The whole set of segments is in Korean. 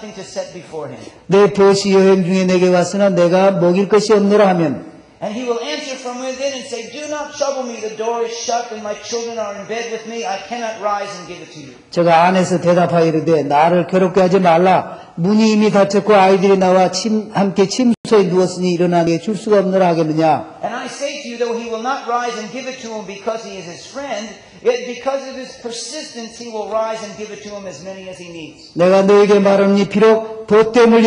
nothing to set before him. 내 도시 여행 중에 내게 왔으나 내가 먹일 것이 없노라 하면 And he will answer from within and say, Do not trouble me, the door is shut and my children are in bed with me. I cannot rise and give it to you. 저가 안에서 대답하이르되 나를 괴롭게 하지 말라. 문이 이미 닫혔고 아이들이 나와 함께 침소에 누웠으니 일어나 내게 줄 수가 없노라 하겠느냐. And I say to you, though he will not rise and give it to him because he is his friend, yet because of his persistence he will rise and give it to him as many as he needs. 내가 너에게 말하니 비록 돛댐을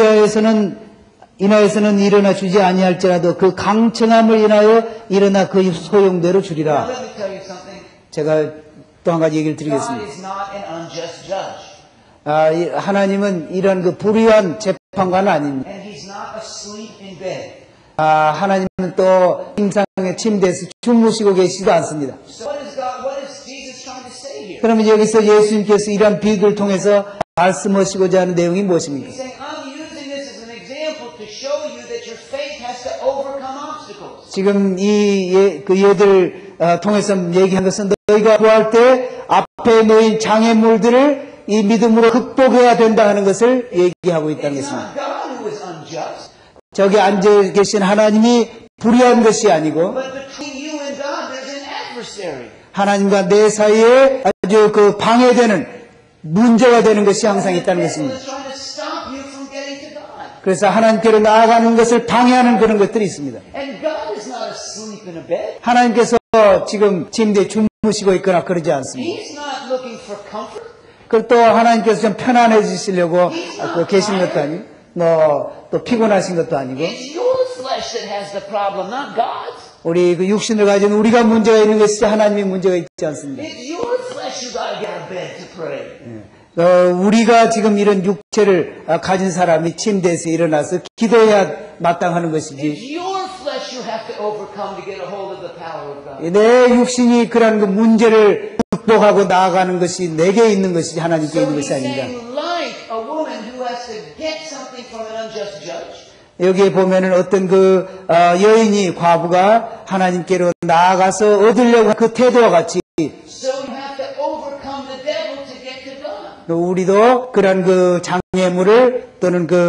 인하여서는 일어나 주지 아니할지라도 그 강청함을 인하여 일어나 그 소용대로 주리라. Now let me tell you something. 제가 또 한 가지 얘기를 God 드리겠습니다. is not an unjust judge. 하나님은 이런 그 불의한 재판관은 아닙니다. And he's not asleep in bed. 하나님은 또 침상의 침대에서 주무시고 계시지도 않습니다. So what is Jesus trying to say here? 그러면 여기서 예수님께서 이러한 비유를 통해서 말씀하시고자 하는 내용이 무엇입니까? He's saying, I'm using this as an example to show you that your faith has to overcome obstacles. 지금 그 예들 통해서 얘기한 것은 너희가 구할 때 앞에 놓인 장애물들을 이 믿음으로 극복해야 된다 하는 것을 얘기하고 있다는 It's 것입니다. not God who is unjust, 저기 앉아 계신 하나님이 불의한 것이 아니고 but between you and God there's an adversary. 하나님과 내 사이에 아주 그 방해되는 문제가 되는 것이 항상 있다는 The 것입니다. devil is trying to stop you from getting to God. 그래서 하나님께로 나아가는 것을 방해하는 그런 것들이 있습니다. And God is not asleep in a bed. 하나님께서 지금 침대에 주무시고 있거나 그러지 않습니다. He's not looking for comfort. 그리고 또 하나님께서 좀 편안해지시려고 계신 것도 아니고 또 피곤하신 것도 아니고 It's your flesh that has the problem, not God's. 우리 그 육신을 가진 우리가 문제가 있는 것이지 하나님이 문제가 있지 않습니다. It's your flesh who got to get out of bed to pray. 우리가 지금 이런 육체를 가진 사람이 침대에서 일어나서 기도해야 마땅하는 것이지 It's your flesh you have to overcome to get a hold of the power of God. 내 육신이 그런 그 문제를 극복하고 나아가는 것이 내게 있는 것이지 하나님께 So 있는 he's 것이 아닙니다. saying, like a woman who has to get something from an unjust judge. 여기에 보면은 어떤 그 여인이 과부가 하나님께로 나아가서 얻으려고 그 태도와 같이 So you have to overcome the devil to get to God. 또 우리도 그런 그 장애물을 또는 그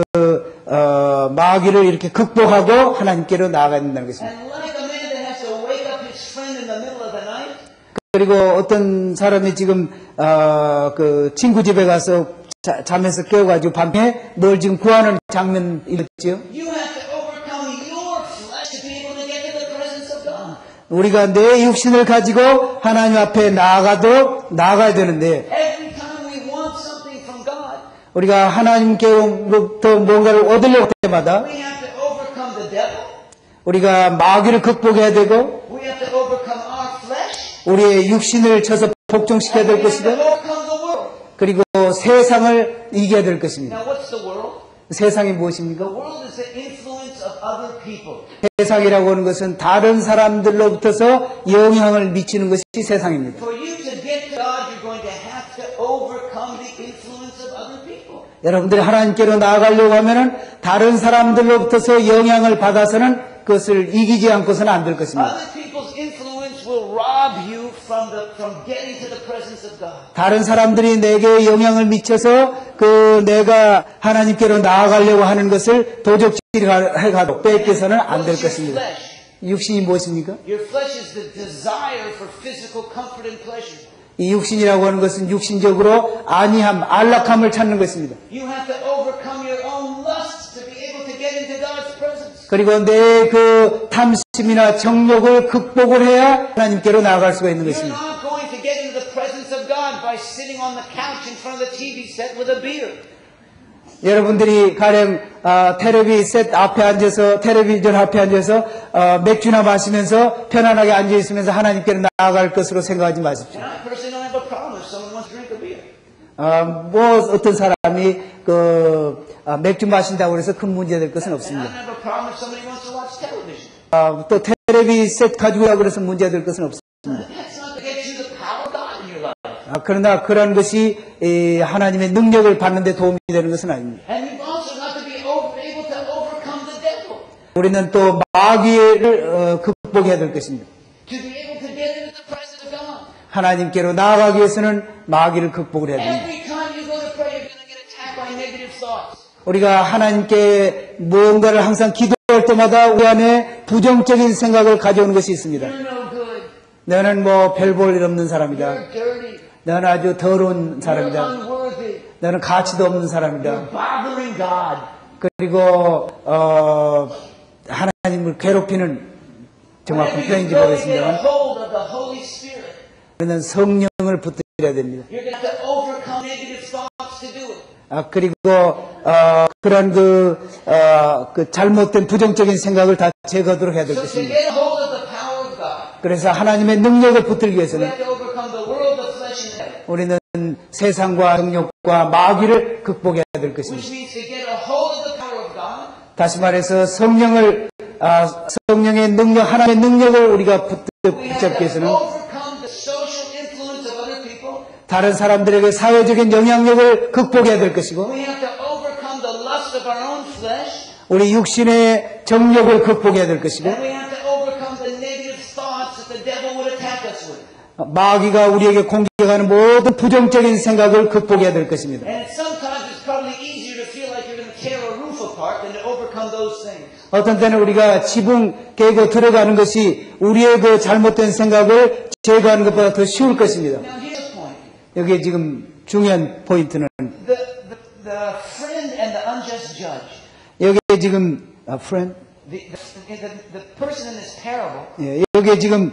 마귀를 이렇게 극복하고 하나님께로 나아가야 된다는 것입니다. And like a man that has to wake up his friend in the middle of the night, 그리고 어떤 사람이 지금 그 친구 집에 가서 잠에서 깨워가지고 밤에 뭘 지금 구하는 장면 있었죠. you have to overcome your flesh to be able to get to the presence of God. 우리가 내 육신을 가지고 하나님 앞에 나아가야 되는데 Every time we want something from God, 우리가 하나님께로부터 뭔가를 얻으려고 할 때마다 we have to overcome the devil. 우리가 마귀를 극복해야 되고 We have to overcome our flesh. 우리의 육신을 쳐서 복종시켜야 And we 될 have to 것이다. overcome the world. 그리고 세상을 이겨야 될 것입니다. Now what's the world? 세상이 The 무엇입니까? world is the influence of other people. 세상이라고 하는 것은 다른 사람들로부터서 영향을 미치는 것이 세상입니다. For you to get to God, you're going to have to overcome the influence of other people. 여러분들이 하나님께로 나아가려고 하면은 다른 사람들로부터서 영향을 받아서는 그것을 이기지 않고서는 안 될 것입니다. Other people's influence will rob you from getting to the presence of God. 다른 사람들이 내게 영향을 미쳐서 내가 하나님께로 나아가려고 하는 것을 도적질해가도 뺏겨서는 안 될 What's your 것입니다. flesh? 육신이 무엇입니까? Your flesh is the desire for physical comfort and pleasure. 이 육신이라고 하는 것은 육신적으로 안이함, 안락함을 찾는 것입니다. You have to overcome your own lusts to be able to get into God's presence. 그리고 내 그 탐심이나 정욕을 극복을 해야 하나님께로 나아갈 수가 있는 You're 것입니다. not going to get into the presence of God by sitting on the couch in front of the TV set with a beer. 여러분들이 가령 텔레비전 앞에 앉아서 맥주나 마시면서 편안하게 앉아 있으면서 하나님께로 나아갈 것으로 생각하지 마십시오. And I personally don't have a problem if someone wants to drink a beer. 어떤 사람이 맥주 마신다고 해서 큰 문제 될 것은 And I 없습니다. don't have a problem if somebody wants to watch television. 또 텔레비전 가지고 가고 그래서 문제 될 것은 없습니다. That's not to get you the power of God in your life. 그러나 그런 것이 하나님의 능력을 받는 데 도움이 되는 것은 아닙니다. And you've also got to be able to overcome the devil. 우리는 또 마귀를 극복해야 될 것입니다. To be able to get into the presence of God. 하나님께로 나아가기 위해서는 마귀를 극복을 해야 됩니다. Every time you go to pray, you're going to get attacked by negative thoughts. 우리가 하나님께 무언가를 항상 기도할 때마다 우리 안에 부정적인 생각을 가져오는 것이 있습니다. You're no good. 너는 뭐 별 볼 일 없는 사람이다. You're dirty. 너는 아주 더러운 You're 사람이다. unworthy. 너는 가치도 없는 사람이다. You're bothering God. 그리고 하나님을 괴롭히는 정확한 Whenever 표현인지 you go to get a 모르겠습니다만 hold of the Holy Spirit, 우리는 성령을 붙들어야 됩니다. you're going to have to overcome negative thoughts to do it. 그리고 그런 그 잘못된 부정적인 생각을 다 제거하도록 해야 될 So to 것입니다. get a hold of the power of God, 그래서 하나님의 능력을 붙들기 we 위해서는 have to overcome the world of flesh and heaven. 우리는 세상과 정욕과 마귀를 극복해야 될 것입니다. Which means to get a hold of the power of God, 다시 말해서 성령의 능력, 하나님의 능력을 우리가 we have 붙잡기 to 위해서는 overcome the social influence of other people. 다른 사람들에게 사회적인 영향력을 극복해야 될 것이고 We have to overcome the lust of our own flesh. 우리 육신의 정욕을 극복해야 될 것이고 And we have to overcome the negative thoughts that the devil would attack us with. 마귀가 우리에게 공격하는 모든 부정적인 생각을 극복해야 될 것입니다. And sometimes it's probably easier to feel like you're going to tear a roof apart than to overcome those things. 어떤 때는 우리가 지붕 깨고 들어가는 것이 우리의 그 잘못된 생각을 제거하는 것보다 더 쉬울 것입니다. Now here's the point. 여기에 지금 중요한 포인트는 The friend and the unjust judge. 여기에 지금 friend The person in this parable. 예, 여기에 지금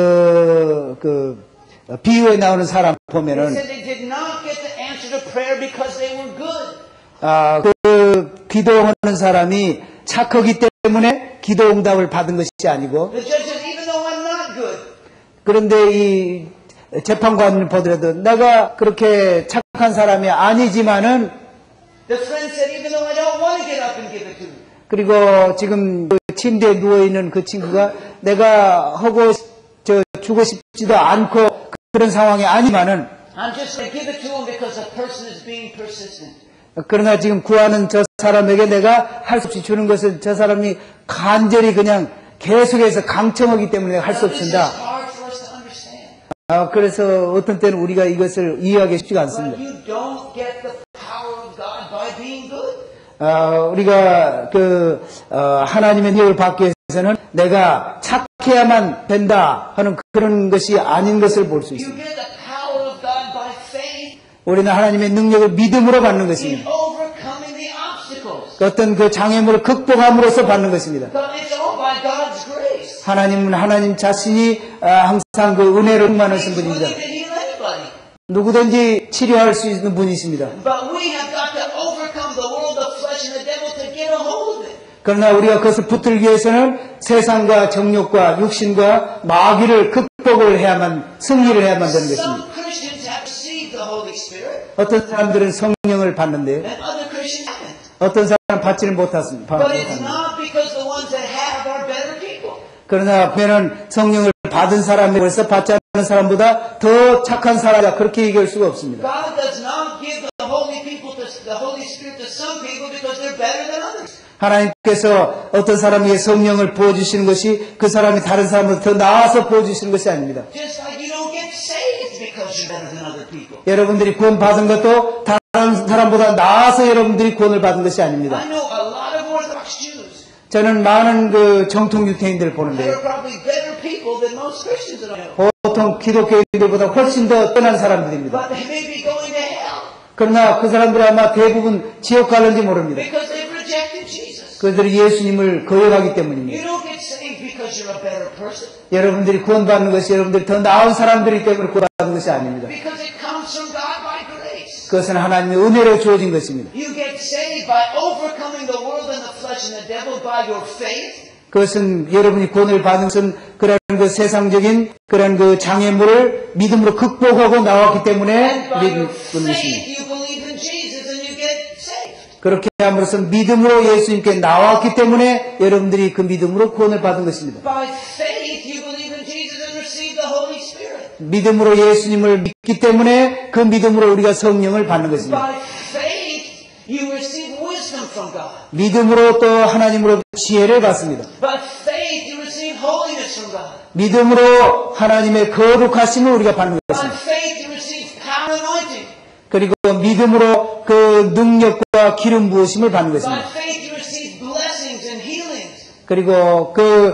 비유에 나오는 사람 They 보면은 said they did not get the answer to prayer because they were good. 그 기도하는 사람이 착하기 때문에 기도 응답을 받은 것이 아니고 The judge said, even though I'm not good, 그런데 이 재판관을 보더라도 내가 그렇게 착한 사람이 아니지만은 the friend said, even though I don't want to get up and give it to you. 그리고 지금 그 침대에 누워있는 그 친구가 내가 하고 주고 싶지도 않고 그런 상황이 아니지만은 I'm just going to give it to him because the person is being persistent. 그러나 지금 구하는 저 사람에게 내가 할 수 없이 주는 것은 저 사람이 간절히 그냥 계속해서 강청하기 때문에 할 수 Now, this is 없습니다. hard for us to understand. 그래서 어떤 때는 우리가 이것을 이해하기 쉽지가 But 않습니다. you don't get the power of God by being good. 우리가 하나님의 능력을 받기 위해서는 내가 착해야만 된다 하는 그런 것이 아닌 것을 볼 수 You 있습니다. get the power of God by faith 우리는 하나님의 능력을 믿음으로 받는 in 것입니다. overcoming the obstacles. 어떤 그 장애물을 극복함으로써 받는 것입니다. But it's all by God's grace. 하나님은 하나님 자신이 항상 그 은혜로 충만하신 He's 분입니다. willing to heal anybody. 누구든지 치료할 수 있는 분이십니다. But we have got to overcome the world of flesh and the devil to get a hold of it. 그러나 우리가 그것을 붙들기 위해서는 세상과 정욕과 육신과 마귀를 극복을 해야만 승리를 해야만 되는 것입니다. Some Christians have received the Holy Spirit 어떤 사람들은 성령을 받는데 and other Christians haven't. 어떤 사람은 받지는 못했습니다. But it's not because the ones that have are better people. 그러나 보면은 성령을 받은 사람이 벌써 받지 않는 사람보다 더 착한 사람이다 그렇게 얘기할 수가 없습니다. God does not give the Holy Spirit to some people because they're better than others. 하나님께서 어떤 사람에게 성령을 부어주시는 것이 그 사람이 다른 사람보다 더 나아서 부어주시는 것이 아닙니다. Just like you don't get saved because you're better than other people. 여러분들이 구원 받은 것도 다른 사람보다 나아서 여러분들이 구원을 받은 것이 아닙니다. I know a lot of Orthodox Jews 저는 많은 그 정통 유태인들을 that 보는데 are probably better people than most Christians that I know. 보통 기독교인들보다 훨씬 더 뛰어난 사람들입니다. But they may be going to hell 그러나 그 사람들은 아마 대부분 지옥 갈는지 모릅니다. because they've rejected Jesus. 그들이 예수님을 거역하기 때문입니다. You don't get saved because you're a better person. 여러분들이 구원받는 것이 여러분들이 더 나은 사람들이기 때문에 구원받는 것이 아닙니다. Because it comes from God by grace. 그것은 하나님의 은혜로 주어진 것입니다. You get saved by overcoming the world and the flesh and the devil by your faith. 그것은 여러분이 구원을 받는 것은 그런 그 세상적인 그런 그 장애물을 믿음으로 극복하고 나왔기 때문에 And by your 믿는 것입니다. faith, you believe in Jesus and you get saved. 그렇게 함으로써 믿음으로 예수님께 나왔기 때문에 여러분들이 그 믿음으로 구원을 받은 것입니다. By faith, you believe in Jesus and receive the Holy Spirit. 믿음으로 예수님을 믿기 때문에 그 믿음으로 우리가 성령을 받는 것입니다. By faith, you receive wisdom from God. 믿음으로 또 하나님으로 지혜를 받습니다. By faith, you receive holiness from God. 믿음으로 하나님의 거룩하심을 우리가 받는 By 것입니다. faith, you receive power and anointing. 그리고 믿음으로 그 능력과 기름 부으심을 받는 것입니다. By faith you receive blessings and healings. 그리고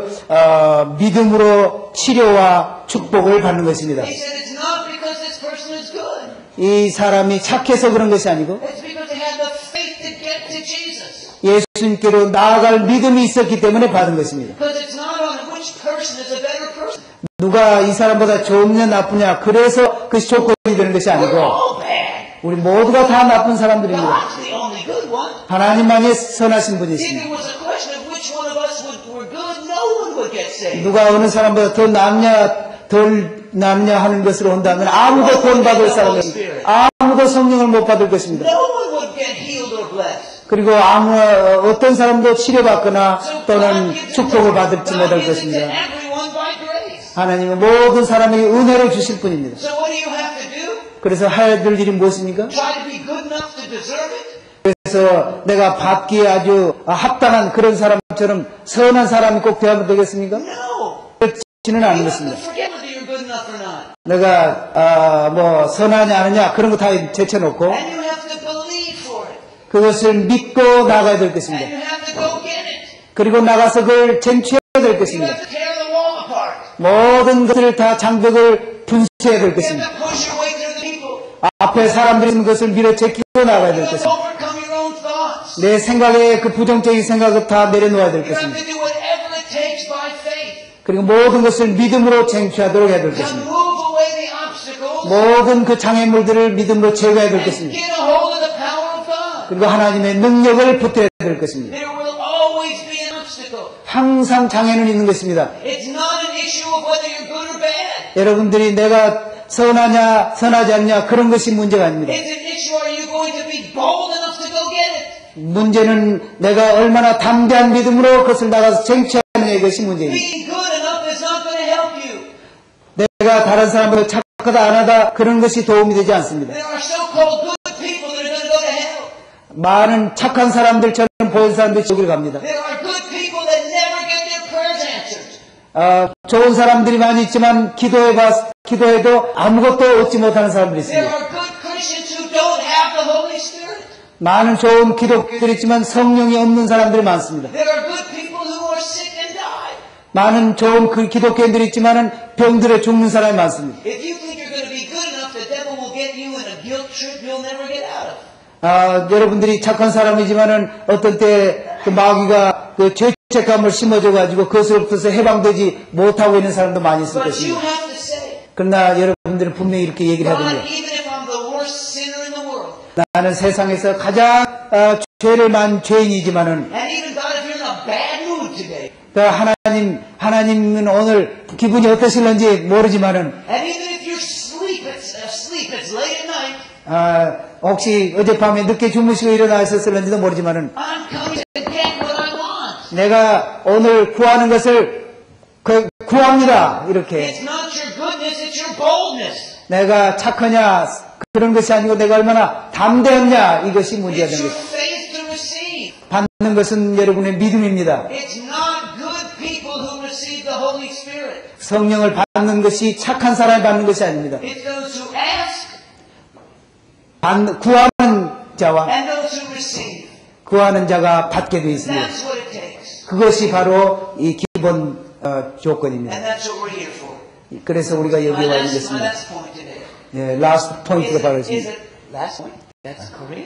믿음으로 치료와 축복을 받는 것입니다. He said it's not because this person is good. 이 사람이 착해서 그런 것이 아니고 It's because they had the faith to get to Jesus. 예수님께로 나아갈 믿음이 있었기 때문에 받은 것입니다. Because it's not on which person is a better person. 누가 이 사람보다 좋으냐 나쁘냐 그래서 그것이 조건이 되는 것이 We're 아니고 all bad. 우리 모두가 다 나쁜 사람들입니다. God's the only good one. 하나님만이 선하신 If 분이십니다. it was a question of which one of us were good, no one would get saved. 누가 어느 사람보다 더 낫냐 덜 낫냐 하는 것으로 한다면 아무도 구원받을 사람이 아무도 성령을 못 받을 것입니다. No one would get healed or blessed. 그리고 어떤 사람도 치료받거나 또는 축복을 받을지 못할 God gives it to 것입니다. everyone by grace. 하나님은 모든 사람에게 은혜를 주실 뿐입니다. So what do you have to do? 그래서 해야 될 일이 무엇입니까? Try to be good enough to deserve it? 그래서 내가 받기에 아주 합당한 그런 사람처럼 선한 사람이 꼭 되어야 되겠습니까? No. 그렇지는 You 않은 have to 것입니다. forget whether you're good enough or not. 내가 뭐 선하냐 아니냐 그런 거 다 제쳐놓고 And you have to believe for it. 그것을 믿고 나가야 될 And 것입니다. you have to go get it. 그리고 나가서 그걸 쟁취해야 될 You 것입니다. have to tear the wall apart. 모든 것을 다 장벽을 분수해야 될 You have 것입니다. to push your way through the people. 앞에 사람들이 있는 것을 밀어제끼고 나가야 You 될 have to 것입니다. overcome your own thoughts. 내 생각에 그 부정적인 생각을 다 내려놓아야 될 You have 것입니다. to do whatever it takes by faith 그리고 모든 것을 믿음으로 쟁취하도록 해야 될 to 것입니다. move away the obstacles 모든 그 장애물들을 믿음으로 제거해야 될 and 것입니다. get a hold of the power of God. 그리고 하나님의 능력을 붙여야 될 것입니다. There will always be an obstacle. 항상 장애는 있는 것입니다. It's not an issue of whether you're good or bad. 여러분들이 내가 선하냐 선하지 않냐 그런 것이 문제가 아닙니다. It's an issue, are you going to be bold enough to go get it? 문제는 내가 얼마나 담대한 믿음으로 그것을 나가서 쟁취하느냐 이것이 문제입니다. Being good enough is not going to help you. 내가 다른 사람보다 착하다 안 하다 그런 것이 도움이 되지 않습니다. There are so-called good people that are going to go to hell. 많은 착한 사람들처럼 보이는 사람들이 지옥을 갑니다. There are good people that never get their prayers answered. 좋은 사람들이 많이 있지만 기도해도 아무것도 얻지 못하는 사람들이 There 있습니다. are good Christians who don't have the Holy Spirit. 많은 좋은 기독교들이 있지만 성령이 없는 사람들이 많습니다. There are good people who are sick and die. 많은 좋은 그 기독교인들이 있지만 병들어 죽는 사람이 많습니다. If you think you're going to be good enough, the devil will get you in a guilt trip you'll never get out of. 여러분들이 착한 사람이지만은 어떤 때 그 마귀가 그 죄책감을 심어줘가지고 그것으로부터 해방되지 못하고 있는 사람도 많이 있을 But you 것입니다. have to say, 그러나 여러분들은 분명히 이렇게 얘기를 해야 God, 됩니다. even if I'm the worst sinner in the world, 나는 세상에서 가장 죄를 많은 죄인이지만은 and even God, if you're in a bad mood today, 하나님은 오늘 기분이 어떠실런지 모르지만은 and even if you're asleep, it's late at night, 혹시 어젯밤에 늦게 주무시고 일어나셨을런지도 모르지만은 I'm coming to get what I want. 내가 오늘 구하는 것을 구합니다. 이렇게 It's not your goodness, it's your boldness. 내가 착하냐 그런 것이 아니고 내가 얼마나 담대했냐 이것이 문제가 It's 되는 your 것입니다. faith to receive. 받는 것은 여러분의 믿음입니다. It's not good people who receive the Holy Spirit. 성령을 받는 것이 착한 사람이 받는 것이 아닙니다. It's those who ask 구하는 자와 and those who receive. 구하는 자가 받게 되어 있습니다. That's what it takes. 그것이 바로 이 기본 조건입니다. And that's what we're here for. 그래서 우리가 여기 My 와 있는 last 것입니다. point today. 예, 라스트 포인트가 바로 Is 있습니다. it last point? That's Korean?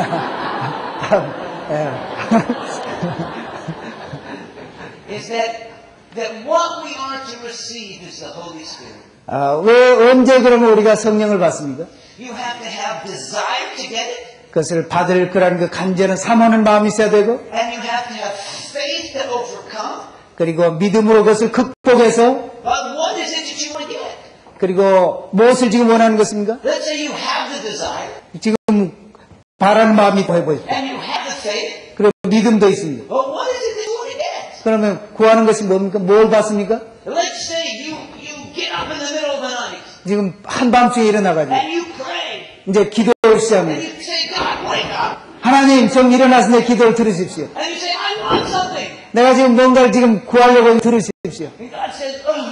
Is that what we are to receive is the Holy Spirit. 왜 언제 그러면 우리가 성령을 받습니까? You have to have desire to get it, 그것을 받을 거라는 그 간절한 사모하는 마음이 있어야 되고 and you have to have faith to overcome. 그리고 믿음으로 그것을 극복해서 But what is it that you want to get? 그리고 무엇을 지금 원하는 것입니까? Let's say you have the desire, 지금 바라는 마음이 보여보십시오. and you have the faith, 그리고 믿음도 있습니다. but what is it that you want to get? 그러면 구하는 것이 뭡니까? 뭘 받습니까? Let's say you get up in the middle of the night, 지금 한밤중에 일어나가지고 and you pray, 이제 기도를 and 시작합니다. you say, God, wake up. 하나님, 좀 일어나서 내 기도를 들으십시오. And you say, I want something. 내가 지금 뭔가를 지금 구하려고 들으십시오. And God says, oh,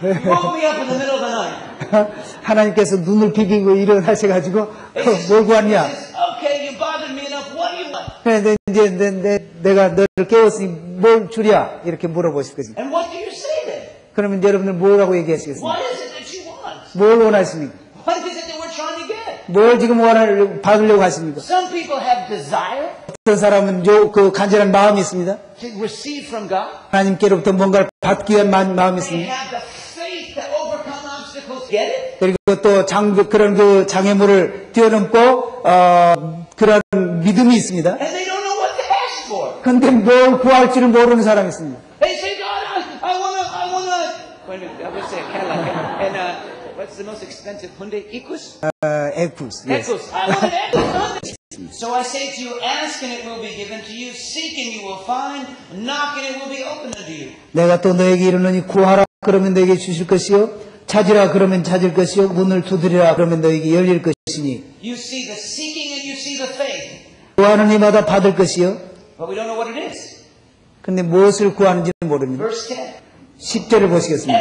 You woke me up in the middle of the night. 하나님께서 눈을 비비고 일어나셔가지고 뭘 구하냐? He says, okay, you bothered me enough. What do you want? 그런데 이제 내가 너를 깨웠으니 뭘 주랴? 이렇게 물어보실 거지. And what do you say then? 그러면 여러분들 뭐라고 얘기하시겠습니까? What is it that you want? 뭘 원하십니까? What is it that we're trying to get? 뭘 지금 받으려고 하십니까? Some people have desire 어떤 사람은 그 간절한 마음이 있습니다. to receive from God. 하나님께로부터 뭔가를 받기 위한 마음이 They 있습니다. have the faith to overcome obstacles. Get it? 그리고 또 그런 그 장애물을 뛰어넘고 그런 믿음이 있습니다. And they don't know what to ask for. 근데 뭘 구할지를 모르는 사람이 있습니다. They say, God, I wanna. Wait a minute, I would say a Cadillac. And what's the most expensive Hyundai? Equus? 에쿠스. Equus. I want an Equus. So I say to you, ask and it will be given to you. Seek and you will find. Knock and it will be opened unto you. 내가 또 너에게 이르노니 구하라 그러면 너에게 주실 것이요 찾으라 그러면 찾을 것이요 문을 두드리라 그러면 너에게 열릴 것이니 You see the seeking and you see the faith. 구하는 이마다 받을 것이요 But we don't know what it is. 근데 무엇을 구하는지는 모릅니다. Verse 10. 10절을 보시겠습니다.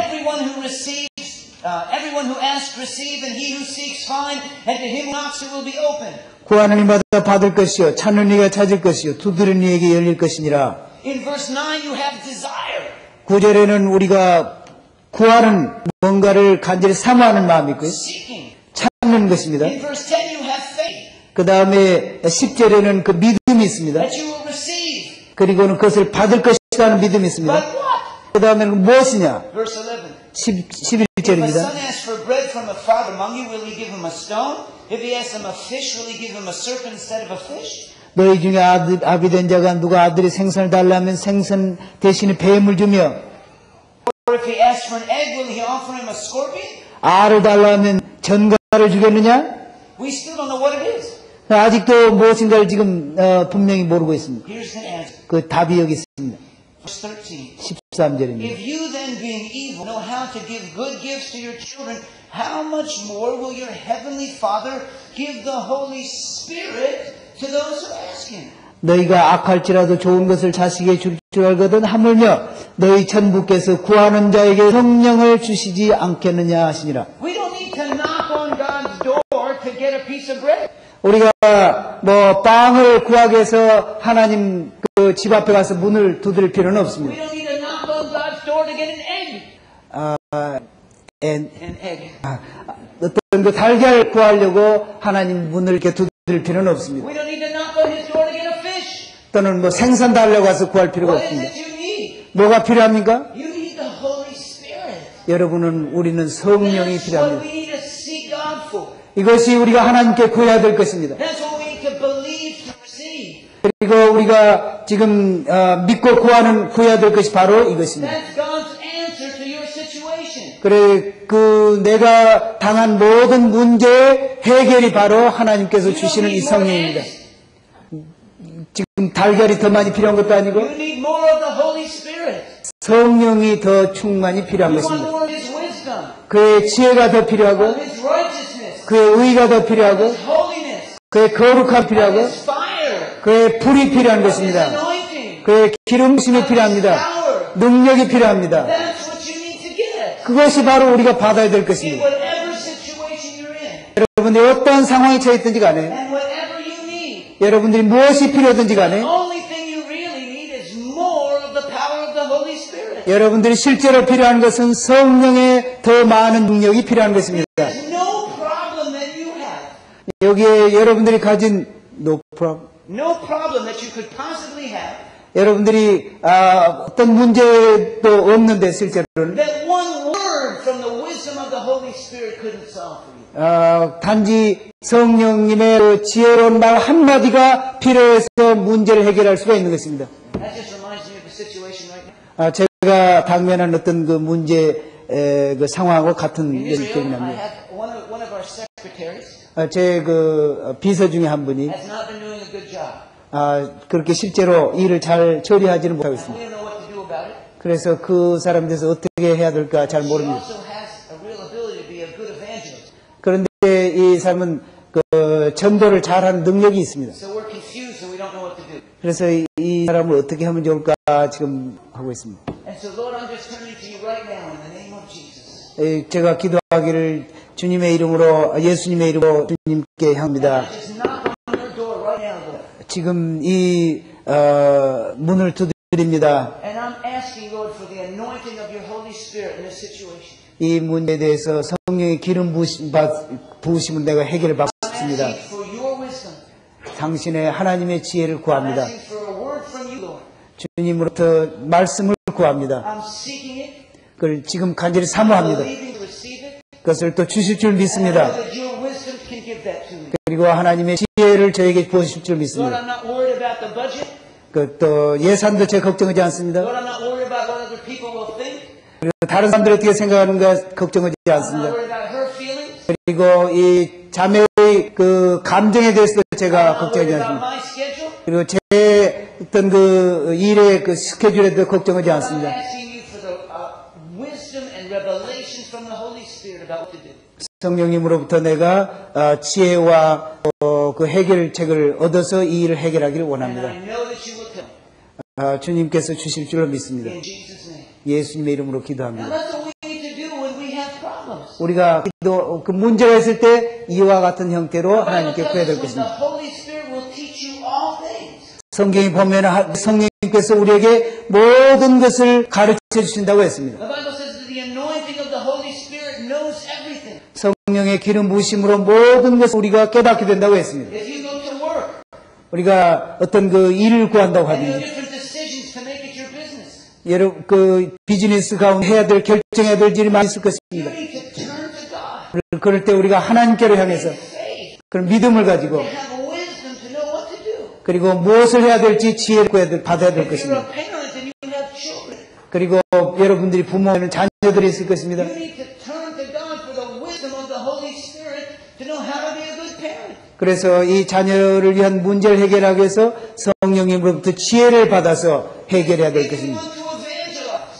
Everyone who asks, receive, and he who seeks, find, and to him who knocks, it will be opened. 구하는 이마다 받을 것이요 찾는 이가 찾을 것이요 두드리는 이에게 열릴 것이니라. In verse 9 you have desire. 9절에는 우리가 구하는 뭔가를 간절히 사모하는 마음이 있고요. Seeking. 찾는 것입니다. In verse 10 you have faith. 그 다음에 10절에는 그 믿음이 있습니다. That you will receive. 그리고는 그것을 받을 것이라는 믿음이 있습니다. But what? 그 다음에는 무엇이냐? Verse 11. 11절입니다. If a son asks for bread from a father among you, will he give him a stone? If he asks him a fish, will he give him a serpent instead of a fish? 너희 중에 아비된 자가 누가 아들이 생선을 달라면 생선 대신에 뱀을 주며 Or if he asks for an egg, will he offer him a scorpion? 알을 달라면 전갈을 주겠느냐? We still don't know what it is. 아직도 무엇인가를 지금 분명히 모르고 있습니다. Here's the answer. 그 답이 여기 있습니다. Verse 13. 13절입니다. If you then, being evil, know how to give good gifts to your children, how much more will your heavenly Father give the Holy Spirit to those who ask Him? 너희가 악할지라도 좋은 것을 자식에게 줄 줄 알거든 하물며 너희 천부께서 구하는 자에게 성령을 주시지 않겠느냐 하시니라. We don't need to knock on God's door to get a piece of bread. 우리가 뭐 빵을 구하기 위해서 하나님 그 집 앞에 가서 문을 두드릴 필요는 We 없습니다. don't need to knock on God's door to get an egg. An egg. 어떤 그 달걀 구하려고 하나님 문을 이렇게 두드릴 필요는 없습니다. We don't need to knock on His door to get a fish. 또는 뭐 생선 달려고 가서 구할 필요가 What is 없습니다. it you need? 뭐가 필요합니까? You need the Holy Spirit. 여러분은 우리는 성령이 That's what 필요합니다. we need to seek God for. 이것이 우리가 하나님께 구해야 될 것입니다. That's what we need to believe to receive. 그리고 우리가 지금 믿고 구해야 될 것이 바로 이것입니다. That's God's answer to your situation. 그래 그 내가 당한 모든 문제의 해결이 바로 하나님께서 You don't 주시는 이 need more 성령입니다. eggs. 지금 달걀이 더 많이 필요한 것도 아니고 You need more of the Holy Spirit. 성령이 더 충만히 필요한 You want 것입니다. more of His wisdom, 그의 지혜가 더 필요하고 of His righteousness, 그의 의가 더 필요하고 His holiness, 그의 거룩함이 필요하고 His fire, 그의 불이 필요한 His 것입니다. anointing, 그의 기름심이 필요합니다. 능력이 필요합니다. That's what you need to get 그것이 바로 우리가 받아야 될 in 것입니다. whatever situation you're in. 여러분들이 어떤 상황에 처해 있든지 간에 And whatever you need, 여러분들이 무엇이 필요하든지 간에 the only thing you really need is more of the power of the Holy Spirit. 여러분들이 실제로 필요한 것은 성령의 더 많은 능력이 필요한 것입니다. There's no problem that you have, 여기에 여러분들이 가진 no problem. no problem that you could possibly have, 여러분들이 어떤 문제도 없는데 실제로는 that one word from the wisdom of the Holy Spirit couldn't solve for you. 단지 성령님의 그 지혜로운 말 한마디가 필요해서 문제를 해결할 수가 있는 것입니다. That just reminds me of the situation right now. 제가 당면한 어떤 그 문제 그 상황하고 같은 In 일이 Israel, I 기억납니다. have one of our secretaries 제 그 비서 중에 한 분이 has not been doing a good job. 그렇게 실제로 일을 잘 처리하지는 못하고 We 있습니다. don't know what to do about it. 그래서 그 사람에 대해서 어떻게 해야 될까 잘 She 모릅니다. also has a real ability to be a good evangelist. 그런데 이 사람은 그 전도를 잘하는 능력이 있습니다. So we're confused and we don't know what to do. 그래서 이 사람을 어떻게 하면 좋을까 지금 하고 있습니다. And so, Lord, I'm just turning to you right now in the name of Jesus. 제가 기도하기를 주님의 이름으로 예수님의 이름으로 주님께 합니다. Just knock on your door right now, Lord. 지금 이 문을 두드립니다. And I'm asking, Lord, for the anointing of your Holy Spirit in this situation. 이 문제에 대해서 성령의 기름 부으심을 내가 해결을 받고 I'm 싶습니다. asking for your wisdom. 당신의 하나님의 지혜를 I'm 구합니다. asking for a word from you, Lord. 주님으로부터 말씀을 구합니다. I'm seeking it. 그걸 지금 간절히 사모합니다. Believing to receive it. 그것을 또 주실 줄 And I 믿습니다. know that your wisdom can give that to me. 그리고 하나님의 지혜를 저에게 부으실 줄 Lord, 믿습니다. I'm not worried about the budget. 그 또 예산도 제 걱정하지 않습니다. Lord, I'm not worried about what other people will think. 그리고 다른 사람들이 어떻게 생각하는가 걱정하지 I'm not 않습니다. worried about her feelings. 그리고 이 자매의 그 감정에 대해서도 I'm 제가 not 걱정하지 worried about 않습니다. my schedule. 그리고 제 어떤 그 일의 그 스케줄에도 걱정하지 I'm 않습니다. asking you for the wisdom and revelations from the Holy Spirit about what to do. 성령님으로부터 내가 지혜와 그 해결책을 얻어서 이 일을 해결하기를 And 원합니다. I know that you will tell me. 주님께서 주실 줄로 믿습니다. In Jesus' name. 예수님의 이름으로 Now 기도합니다. that's what we need to do when we have problems. 우리가 그 문제가 있을 때 이와 같은 형태로 The Bible 하나님께 tells 구해야 될 us when the 것입니다. Holy Spirit will teach you all things. 성경이 보면 성령님께서 우리에게 모든 것을 가르쳐 주신다고 했습니다. The Bible says that the anointing of the Holy Spirit knows everything. 성령의 기름 부으심으로 모든 것을 우리가 깨닫게 된다고 했습니다. If you go to work 우리가 어떤 그 일을 구한다고 and you have 하든지 different decisions to make at your business, 여러 그 비즈니스 가운데 해야 될 결정해야 될 일이 많이 있을 you 것입니다. need to turn to God. 그럴 때 우리가 하나님께로 향해서 Faith. 그런 믿음을 가지고 To have wisdom to know what to do. 그리고 무엇을 해야 될지 지혜를 받아야 될 If you're 것입니다. a parent and you have children, 그리고 여러분들이 부모는 자녀들이 있을 것입니다. you need to turn to God for the wisdom of the Holy Spirit to know how to be a good parent. 그래서 이 자녀를 위한 문제를 해결하기 위해서 성령님으로부터 지혜를 받아서 해결해야 될 If you 것입니다. want to evangelize,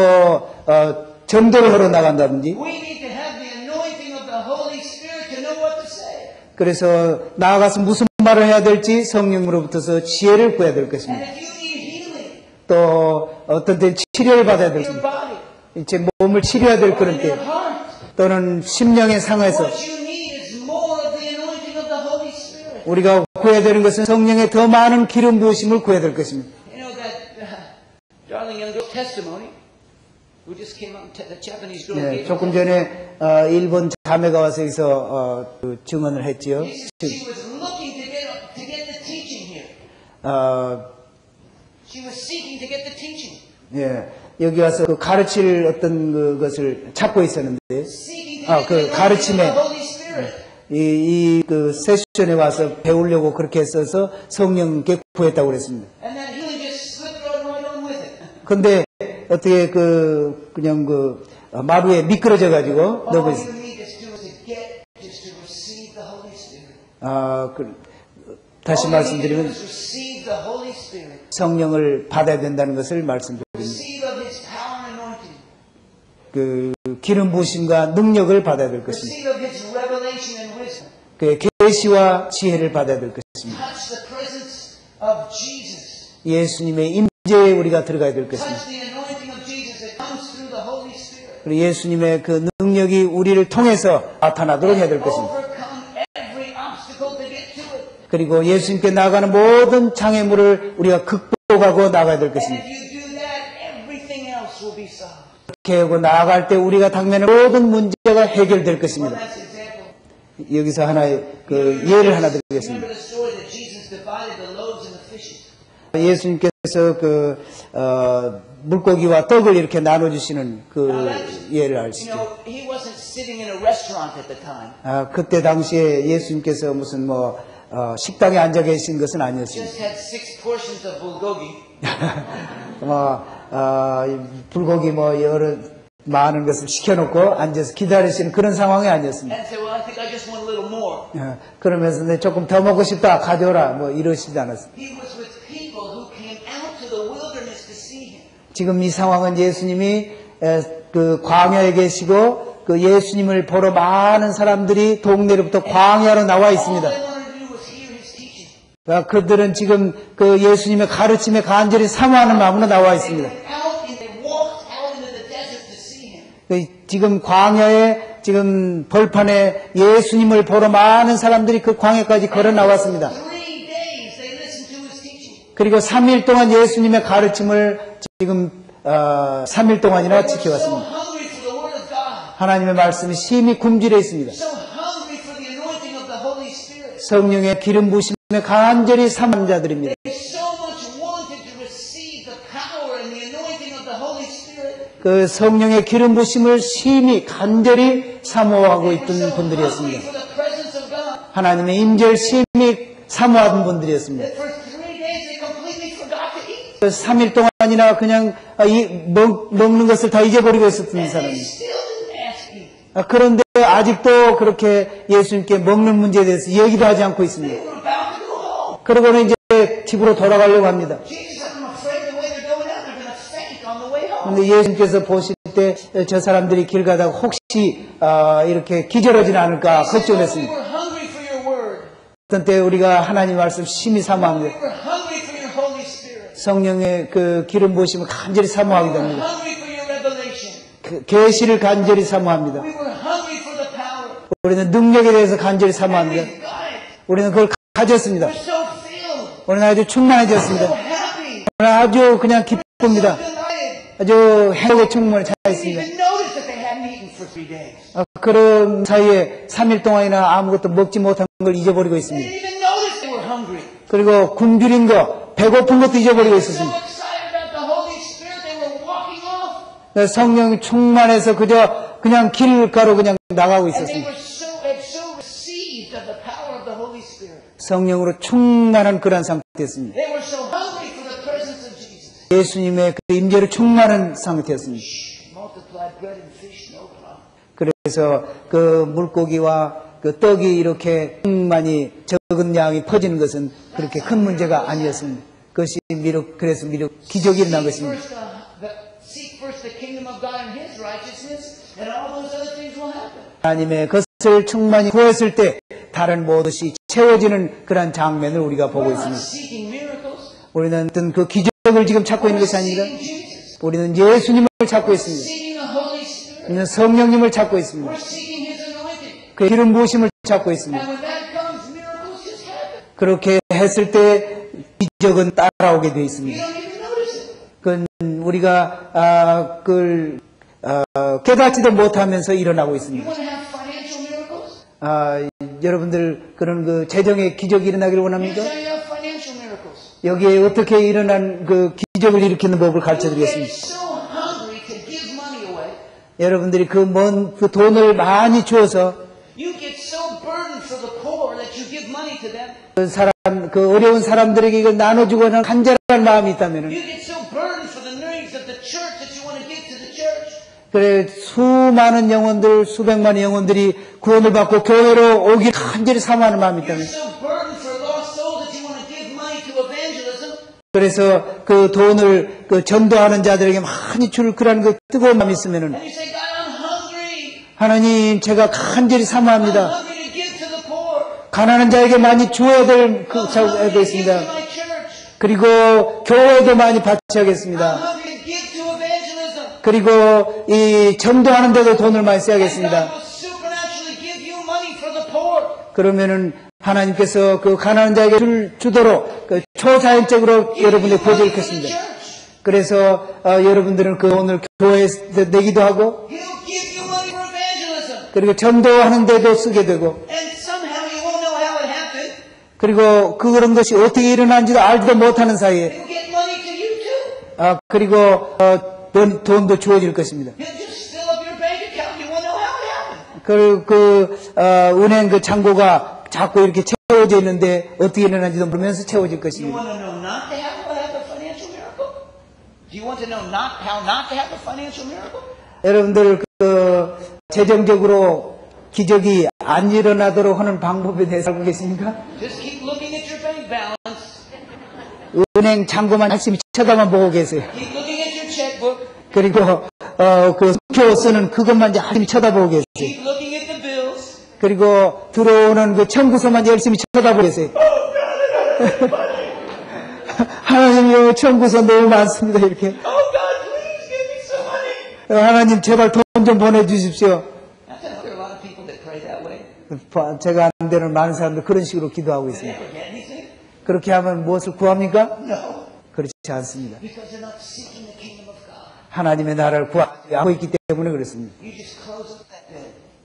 또 전도를 하러 나간다든지 we need to have the anointing of the Holy Spirit to know what to say. 그래서 나아가서 무슨 말을 해야 될지 성령으로부터서 지혜를 구해야 될 And 것입니다. if you need healing 또 어떤 때 치료를 받아야 될 in your 것입니다. body, 제 몸을 치료해야 될 그런 in 때 your heart, 또는 심령의 상황에서 what you need is more of the anointing of the Holy Spirit. 우리가 구해야 되는 것은 성령의 더 많은 기름 부으심을 구해야 될 것입니다. You know that darling young girl testimony who just came out, the Japanese girl 네, gave 조금 her 전에 일본 자매가 와서 여기서 그 증언을 했지요. She was looking to get the teaching here. 어, She was seeking to get the teaching. 예, 여기 와서 그 가르칠 어떤 것을 찾고 있었는데 Seeking to get 그 the anointing of 가르침에 the Holy Spirit. 이 그 세션에 와서 배우려고 그렇게 했어서 성령께 구했다고 그랬습니다. And that healing just slipped right on with it. 근데 어떻게 그냥 마루에 미끄러져 가지고 All 너무 you need is to receive the Holy Spirit. 다시 All you need to do 말씀드리면 is receive the Holy Spirit. 성령을 받아야 된다는 것을 말씀드립니다. Receive of His power and anointing. 그 기름 부으심과 능력을 받아야 될 것입니다. Receive of His revelation and wisdom. 그 계시와 지혜를 받아야 될 것입니다. Touch the presence of Jesus. 예수님의 임재에 우리가 들어가야 될 것입니다. Touch the anointing of Jesus that comes through the Holy Spirit. 그리고 예수님의 그 능력이 우리를 통해서 나타나도록 해야 될 것입니다. Overcome every obstacle to get to it. 그리고 예수님께 나아가는 모든 장애물을 우리가 극복하고 나가야 될 And 것입니다. if you do that, everything else will be solved. 그렇게 하고 나아갈 때 우리가 당면한 모든 문제가 해결될 One 것입니다. last example. 여기서 하나의 그 예를 하나 드리겠습니다. Remember the story that Jesus divided the loaves and the fishes. 예수님께서 물고기와 떡을 이렇게 나눠주시는 그 예를 You 아시죠? know, He wasn't sitting in a restaurant at the time. 그때 당시에 예수님께서 무슨 식당에 앉아 계신 것은 아니었습니다. Just had 6 portions of bulgogi. 불고기 여러 많은 것을 시켜놓고 앉아서 기다리시는 그런 상황이 아니었습니다. And said, well, I think I just want a little more. 그러면서 내 조금 더 먹고 싶다 가져오라 이러시지 않았습니다. He was with people who came out to the wilderness to see Him. 지금 이 상황은 예수님이 그 광야에 계시고 그 예수님을 보러 많은 사람들이 동네로부터 광야로 나와 All 있습니다. they wanted to do was hear His teaching. 그들은 지금 그 예수님의 가르침에 간절히 사모하는 마음으로 나와 They 있습니다. went out and they walked out into the desert to see Him. 지금 광야에 지금 벌판에 예수님을 보러 많은 사람들이 그 광야까지 걸어 나왔습니다. 3 days they listened to his teaching. 그리고 3일 동안 예수님의 가르침을 지금 3일 동안이나 So 지켜왔습니다. hungry for the word of God. 하나님의 말씀이 심히 굶주려 있습니다. So hungry for the anointing of the Holy Spirit. 성령의 기름 부심에 간절히 삼은 자들입니다. They so much wanted to receive the power and the anointing of the Holy Spirit. 그 성령의 기름 부심을 심히 간절히 사모하고 They were 있던 so hungry 분들이었습니다. for the presence of God 하나님의 임재를 심히 사모하던 분들이었습니다. that for 3 days they completely forgot to eat. 3일 동안이나 그냥 먹는 것을 다 잊어버리고 있었던 And they 사람입니다. still didn't ask me. 그런데 아직도 그렇게 예수님께 먹는 문제에 대해서 얘기도 하지 않고 있습니다. They were about to go home. 그러고는 이제 집으로 돌아가려고 합니다. Jesus said, I'm afraid the way they're going out, they're going to faint on the way home. 그런데 예수님께서 보실 때 저 사람들이 길 가다가 혹시 이렇게 기절하지는 않을까 He said, "No, we 걱정했습니다. were hungry for your word. 어떤 때 우리가 하나님 말씀 심히 We 사모합니다. were hungry for your Holy Spirit. 성령의 그 기름 부으심을 간절히 We 사모하게 were 됩니다. hungry for your revelation. 그 계시를 간절히 사모합니다. We were hungry for the power. 우리는 능력에 대해서 간절히 And 사모합니다. we got it. 우리는 그걸 가졌습니다. We're so filled. 우리는 아주 So 충만해졌습니다. happy. 우리는 아주 그냥 기쁩니다. Delighted. 아주 행복에 충만히 차 Didn't 있습니다. even notice that they hadn't eaten for 3 days. 그런 사이에 3일 동안이나 아무것도 먹지 못한 걸 잊어버리고 They 있습니다. didn't even notice they were hungry. 그리고 굶주린 거, 배고픈 것도 잊어버리고 So 있었습니다. excited about the Holy Spirit, they were walking off. 성령이 충만해서 그냥 길가로 그냥 나가고 And they 있었습니다. had so received of the power of the Holy Spirit. 성령으로 충만한 그런 상태였습니다. They were so hungry for the presence of Jesus. 예수님의 그 임재로 충만한 상태였습니다. Multiplied bread and fish, no problem. 그래서 그 물고기와 그 떡이 이렇게 많이 적은 양이 퍼지는 것은 그렇게 큰 문제가 아니었습니다. 그것이 그래서 기적이 일어난 것입니다. Seek first the kingdom of God and His righteousness, and all those other things will happen. 하나님의 것을 충만히 구했을 때 다른 모든 것이 채워지는 그런 장면을 우리가 보고 We're not 있습니다. seeking miracles. 우리는 어떤 그 기적을 지금 찾고 있는 We're 것이 아닙니다. seeking Jesus. 우리는 예수님을 찾고 있습니다. Seeking the Holy Spirit. 우리는 성령님을 찾고 있습니다. We're seeking His anointing. 그 기름 부으심을 찾고 있습니다. And when that comes, miracles just happen. 그렇게 했을 때 기적은 따라오게 되어 You 있습니다. don't even notice it. 그건 우리가 그걸 깨닫지도 못하면서 일어나고 You 있습니다. want to have financial miracles? 여러분들 그런 그 재정의 기적이 일어나기를 Here's 원합니까? how you have financial miracles. 여기에 어떻게 일어난 그 기적을 일으키는 법을 가르쳐 You get 드리겠습니다. so hungry to give money away. 여러분들이 그 돈을 많이 주어서 You get so burdened for the poor that you give money to them. 그 어려운 사람들에게 이걸 나눠주고 하는 간절한 마음이 있다면은, You get so burdened for the needs of the church that you want to give to the church. 그래 수많은 영혼들, 수백만의 영혼들이 구원을 받고 교회로 오길 간절히 사모하는 마음이 You're 있다면, so burdened for lost souls that you want to give money to evangelism. 그래서 그 돈을 그 전도하는 자들에게 많이 줄 그런 그 뜨거운 마음이 있으면은, And you say, God, I'm hungry. 하나님 제가 간절히 I'm 사모합니다. hungry to give to the poor. 가난한 자에게 많이 주어야 될 그 I'm hungry 자가 to give to 있습니다. my church. 그리고 교회도 많이 I'm 바치하겠습니다. hungry to give to evangelism. 그리고 이 전도하는 데도 돈을 많이 And God 써야겠습니다. will supernaturally give you money for the poor. 그러면은 하나님께서 그 가난한 자에게 주도록 그 초자연적으로 여러분의 보조를 겠습니다. 그래서 여러분들은 그 돈을 교회에 내기도 하고, He'll give you money for evangelism. 그리고 전도하는 데도 쓰게 되고, And somehow you won't know how it happened. 그리고 그런 것이 어떻게 일어난지도 알지도 못하는 사이에 He'll get money to you too. 그리고 돈도 주어질 것입니다. He'll just fill up your bank account. You won't know how it happened. 그리고 은행 그 잔고가 자꾸 이렇게 채워져 있는데 어떻게 일어난지도 모르면서 채워질 You 것입니다. want to know not to have a financial miracle? Do you want to know how not to have a financial miracle? 여러분들 그 재정적으로 기적이 안 일어나도록 하는 방법에 대해서 알고 계십니까? Just keep looking at your bank balance. 은행 잔고만 열심히 쳐다만 보고 계세요. Keep looking at your checkbook. 그리고 그 수표 쓰는 그것만 열심히 쳐다보고 계세요. Keep looking at the bills. 그리고 들어오는 그 청구서만 열심히 쳐다보고 계세요. 하나님이요, 청구서 너무 많습니다. 이렇게 Oh God, please give me some money. 하나님 제발 돈 좀 보내주십시오. I tell you, there are a lot of people that pray that way. 제가 아는 데는 많은 사람들 그런 식으로 기도하고 Do they 있습니다. ever get anything? 그렇게 하면 무엇을 구합니까? No. 그렇지 않습니다. Because they're not seeking the kingdom of God. 하나님의 나라를 구하지 않고 있기 때문에 그렇습니다. You just close up that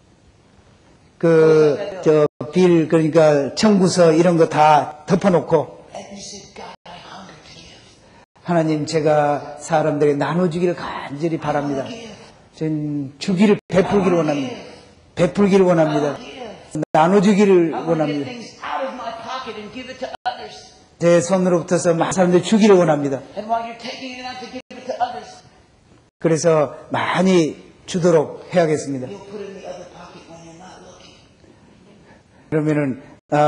bed. 그러니까 청구서 이런 거 다 덮어놓고 And you say, God, I hunger to give. 하나님 제가 사람들에게 나눠주기를 간절히 바랍니다. 전 주기를 베풀기를 원합니다. 베풀기를 원합니다. 나눠주기를 I want to get 원합니다. things out of my pocket and give it to others. 제 손으로부터서 많은 사람들 주기를 원합니다. And while you're taking it out to give it to others, 그래서 많이 주도록 해야겠습니다. you'll put it in the other pocket when you're not looking. 그러면은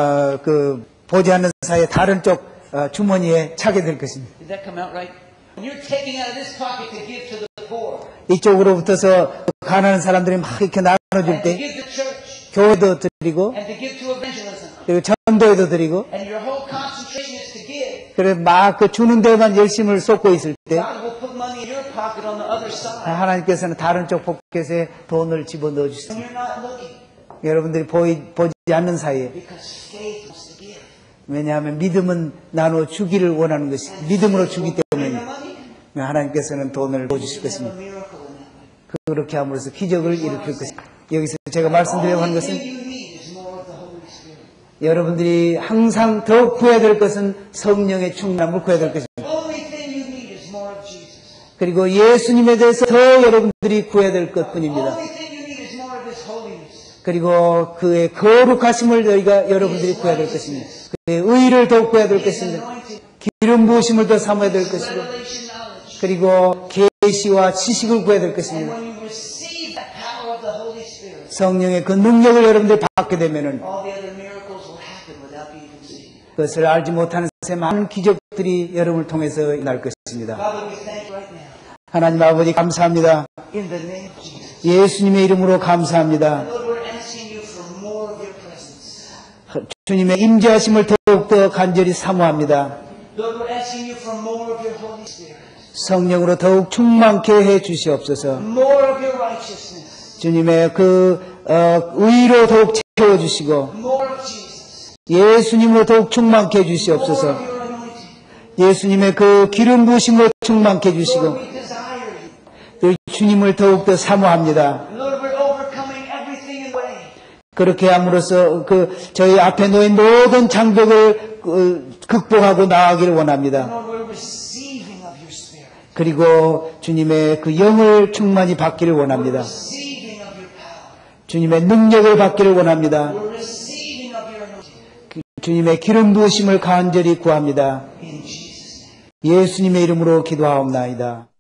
보지 않는 사이에 다른 쪽 주머니에 차게 될 것입니다. Did that come out right? When you're taking out of this pocket to give to the poor, 이쪽으로부터서 가난한 사람들이 막 이렇게 나눠줄 and to 때 give to church, 교회도 드리고 and to give to evangelism, 그리고 전도에도 드리고 and your whole concentration is to give, 그래 막 그 주는 데만 열심을 쏟고 있을 때 God will put money in your pocket on the other side 하나님께서는 다른 쪽 포켓에 돈을 집어넣어 when 주십니다. you're not looking. 여러분들이 보지 않는 사이에 Because faith wants to give. 왜냐하면 믿음은 나눠 주기를 원하는 것이 믿음으로 주기 The 때문에 money, 하나님께서는 돈을 보여주실 you have a 것입니다. miracle in that way. 그렇게 함으로써 기적을 일으킬 것입니다. 여기서 제가 말씀드리려고 하는 The only 것은 thing you need is more of the Holy Spirit. 여러분들이 항상 더 구해야 될 것은 성령의 충만함을 구해야 될 것입니다. The only thing you need is more of Jesus. 그리고 예수님에 대해서 더 여러분들이 구해야 될 The 것뿐입니다. only thing you need is more of His holiness. 그리고 그의 거룩하심을 여러분들이 구해야 될 것입니다. 그의 의를 더 구해야 될 His 것입니다. anointing, 기름 부으심을 더 삼아야 될 것이고 revelation knowledge. 그리고 계시와 지식을 구해야 될 And 것입니다. when you receive the power of the Holy Spirit, 성령의 그 능력을 여러분들이 받게 되면은 all the other miracles will happen without you even seeing it. 그것을 알지 못하는 새 많은 기적들이 여러분을 통해서 날 것입니다. Father, we thank you right now. 하나님 아버지 감사합니다. In the name of Jesus. 예수님의 이름으로 감사합니다. Lord, we're asking you for more of your presence. 주님의 임재하심을 더욱더 간절히 사모합니다. Lord, we're asking you for more of your Holy Spirit. 성령으로 더욱 충만케 해 주시옵소서. More of your righteousness. 주님의 의로 더욱 채워주시고 More of Jesus. 예수님으로 더욱 충만케 해 More 주시옵소서. of your anointing. 예수님의 그 기름 부으심으로 충만케 해 주시고 Lord, we desire you. 그 주님을 더욱더 사모합니다. Lord, we're overcoming everything in the way. 그렇게 함으로써 저희 앞에 놓인 모든 장벽을 극복하고 나아가기를 원합니다. Lord, we're receiving of your Spirit. 그리고 주님의 그 영을 충만히 받기를 원합니다. Receiving of your power. 주님의 능력을 받기를 원합니다. We're receiving of your anointing. 주님의 기름 부으심을 간절히 구합니다. In Jesus' name. 예수님의 이름으로 기도하옵나이다.